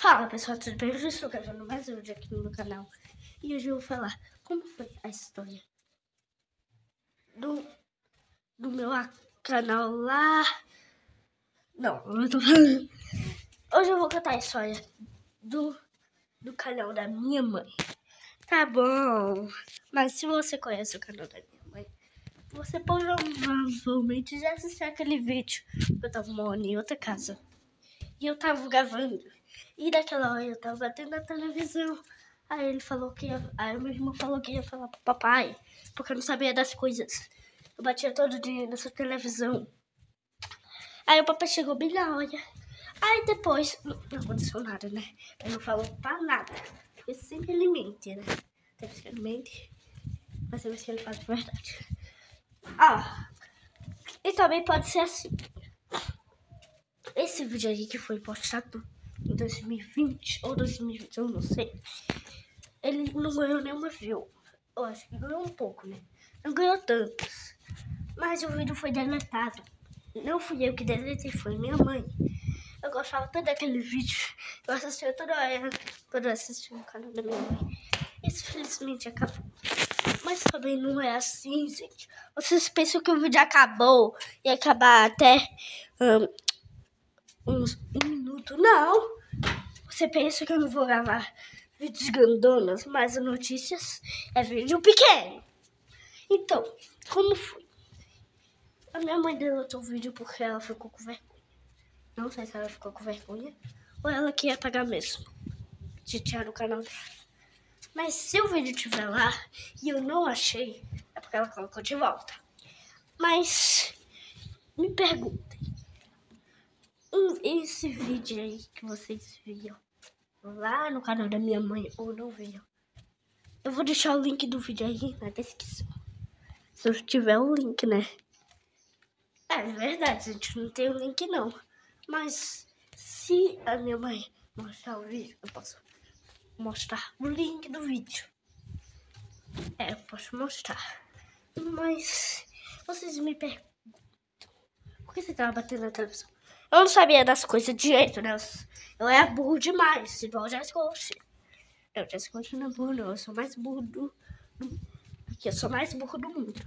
Fala pessoal, tudo bem? Eu estou gravando mais um vídeo aqui no meu canal. E hoje eu vou falar como foi a história do meu canal lá. Não, eu não tô falando. Hoje eu vou contar a história do canal da minha mãe. Tá bom, mas se você conhece o canal da minha mãe, você provavelmente já assistiu aquele vídeo que eu tava morando em outra casa. E eu tava gravando. E naquela hora eu tava batendo na televisão. Aí ele falou que ia. Aí meu irmão falou que ia falar pro papai, porque eu não sabia das coisas. Eu batia todo dia nessa televisão. Aí o papai chegou bem na hora. Aí depois. Não aconteceu nada, né? Ele não falou pra nada. Porque sempre ele mente, né? Tem que ele mente. Mas eu acho que ele faz de verdade. E também pode ser assim. Esse vídeo aí que foi postado em 2020 ou 2021, eu não sei. Ele não ganhou nenhuma view. Eu acho que ganhou um pouco, né? Não ganhou tantos. Mas o vídeo foi deletado. Não fui eu que deletei, foi minha mãe. Eu gostava tanto daquele vídeo. Eu assistia toda hora. Quando eu assistia no canal da minha mãe. Isso felizmente acabou. Mas também não é assim, gente. Vocês pensam que o vídeo acabou e acabar até um minuto? Não. Você pensa que eu não vou gravar vídeos grandonas, mas as notícias é vídeo pequeno. Então, como foi? A minha mãe deletou o vídeo porque ela ficou com vergonha. Não sei se ela ficou com vergonha ou ela queria pagar mesmo de tirar o canal dela. Mas se o vídeo estiver lá e eu não achei, é porque ela colocou de volta. Mas me perguntem, esse vídeo aí que vocês viram lá no canal da minha mãe ou não viram? Eu vou deixar o link do vídeo aí na descrição. Se eu tiver o link, né? É verdade, a gente não tem o link não. Mas se a minha mãe mostrar o vídeo, eu posso mostrar o link do vídeo. Eu posso mostrar. Mas vocês me perguntam, por que você tava batendo na televisão? Eu não sabia das coisas direito, né? Eu era burro demais, igual o Jessica Alba. Eu, Jessica Alba não é burro não, eu sou mais burro aqui, eu sou mais burro do mundo.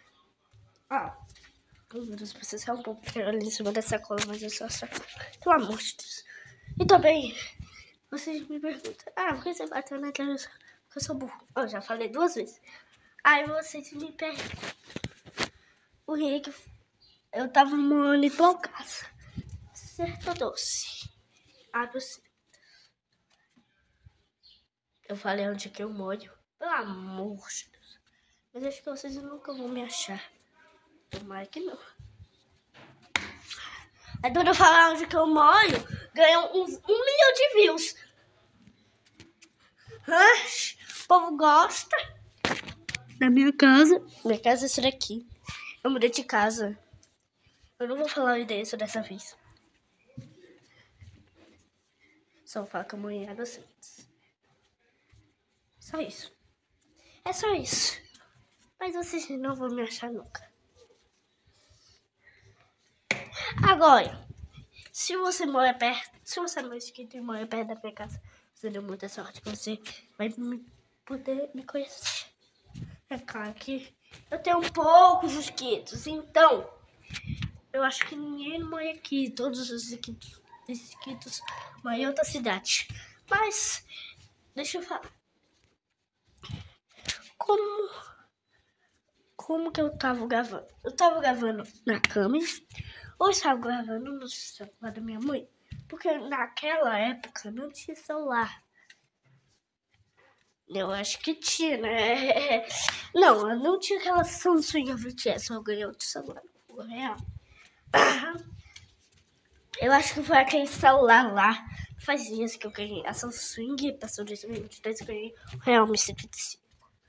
Meu Deus, precisa ser um pouco ali em cima dessa cola, mas eu só pelo amor de Deus. E também, vocês me perguntam, por que você bateu na televisão? Porque eu sou burro. Eu já falei 2 vezes. Aí vocês me perguntam, o que eu tava morando em tal casa. Certo ou doce? Você. Eu falei onde que eu moro. Pelo amor de Deus. Mas acho que vocês nunca vão me achar. Tomara que não. Aí quando eu falar onde que eu moro, ganham uns 1 milhão de views. O povo gosta da minha casa. Minha casa é essa daqui. Eu mudei de casa. Eu não vou falar o endereço dessa vez. Só vou falar que eu moro em Águas Santas. Só isso. É só isso. Mas vocês não vão me achar nunca. Agora, se você mora perto, se você é meu inscrito e mora perto da minha casa, você deu muita sorte. Você vai poder me conhecer. É claro que eu tenho poucos inscritos, então eu acho que ninguém mora aqui. Todos os inscritos moram em outra cidade. Mas, deixa eu falar. Como que eu tava gravando? Eu tava gravando na câmera ou estava gravando no celular da minha mãe? Porque naquela época não tinha celular. Eu acho que tinha, né? Não, eu não tinha aquela Samsung A20S, eu ganhei outro celular no real. Eu acho que foi aquele celular lá. Faz dias que eu ganhei a Samsung, passou 2022, eu ganhei o Realme 125.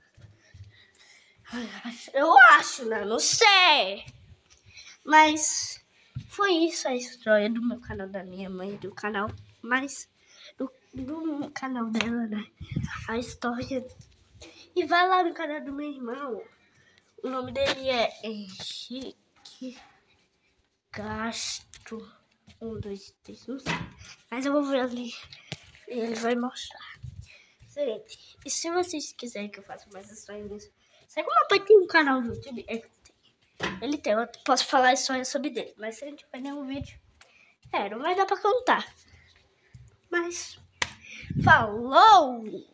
Eu acho, né? Não sei. Mas foi isso a história do meu canal, da minha mãe, do canal, mas do canal dela, né? A história. E vai lá no canal do meu irmão. O nome dele é Henrique Castro. 1, 2, 3, não sei. Mas eu vou ver ali E ele vai mostrar. Gente, e se vocês quiserem que eu faça mais histórias... Sabe como o papai tem um canal no YouTube? Ele tem, eu posso falar histórias sobre dele. Mas se a gente vai um vídeo... não vai dar pra contar. Mas... Falou!